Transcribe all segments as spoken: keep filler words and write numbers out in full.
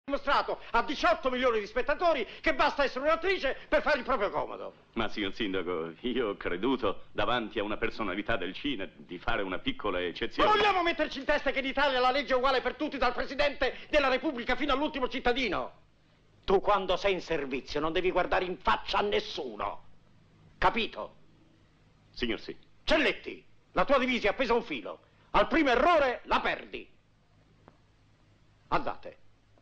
dimostrato a diciotto milioni di spettatori che basta essere un'attrice per fare il proprio comodo. Ma signor Sindaco, io ho creduto davanti a una personalità del cinema di fare una piccola eccezione. Vogliamo metterci in testa che in Italia la legge è uguale per tutti, dal Presidente della Repubblica fino all'ultimo cittadino? Tu quando sei in servizio non devi guardare in faccia a nessuno. Capito? Signor sì. Celletti, la tua divisa è appesa a un filo. Al primo errore la perdi. Andate.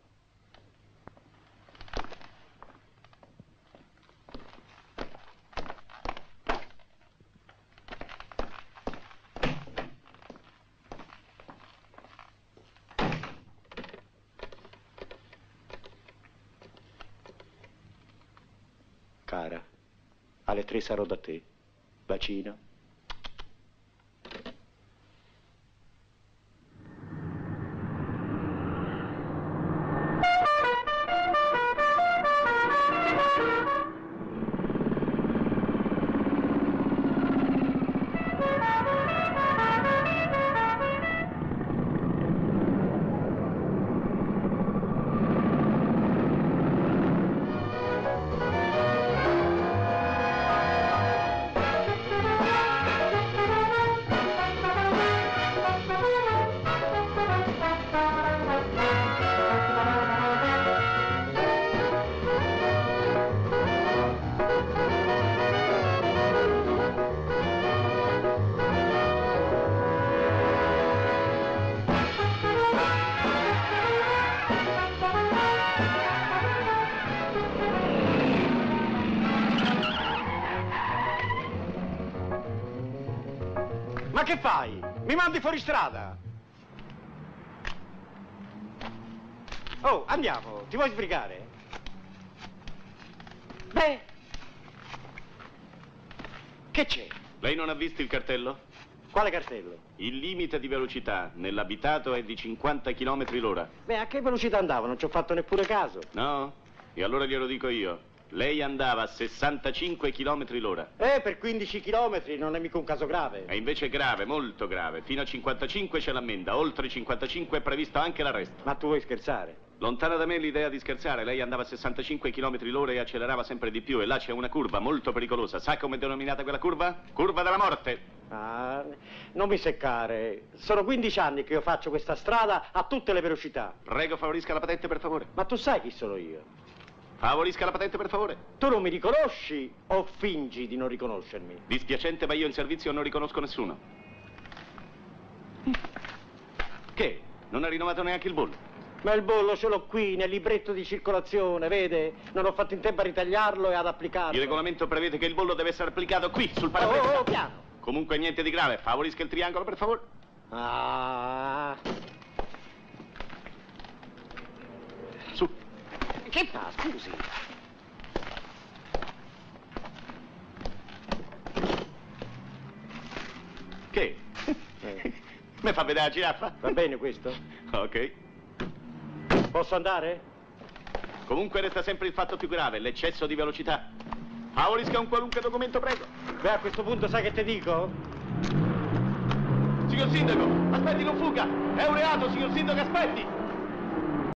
Cara, alle tre sarò da te. Bacino. Ma che fai? Mi mandi fuori strada? Oh, andiamo, ti vuoi sbrigare? Beh, che c'è? Lei non ha visto il cartello? Quale cartello? Il limite di velocità nell'abitato è di cinquanta chilometri l'ora. Beh, a che velocità andavo? Non ci ho fatto neppure caso. No? E allora glielo dico io. Lei andava a sessantacinque chilometri l'ora. Eh, per quindici chilometri non è mica un caso grave. È invece grave, molto grave. Fino a cinquantacinque c'è l'ammenda, oltre cinquantacinque è previsto anche l'arresto. Ma tu vuoi scherzare? Lontana da me l'idea di scherzare. Lei andava a sessantacinque chilometri l'ora e accelerava sempre di più. E là c'è una curva molto pericolosa. Sa come è denominata quella curva? Curva della morte. Ah, non mi seccare. Sono quindici anni che io faccio questa strada a tutte le velocità. Prego, favorisca la patente, per favore. Ma tu sai chi sono io? Favorisca la patente, per favore. Tu non mi riconosci o fingi di non riconoscermi? Dispiacente, ma io in servizio non riconosco nessuno. Che? Non ha rinnovato neanche il bollo? Ma il bollo ce l'ho qui, nel libretto di circolazione, vede? Non ho fatto in tempo a ritagliarlo e ad applicarlo. Il regolamento prevede che il bollo deve essere applicato qui, sul parabrezza. Oh, oh, piano. Comunque niente di grave. Favorisca il triangolo, per favore. Ah. Su. Che fa, scusi? Che? Eh. Mi fa vedere la giraffa? Va bene questo? Ok. Posso andare? Comunque resta sempre il fatto più grave, l'eccesso di velocità. Favorisca un qualunque documento, prego. Beh, a questo punto sai che te dico? Signor Sindaco, aspetti, non fuga! È un reato, signor Sindaco, aspetti!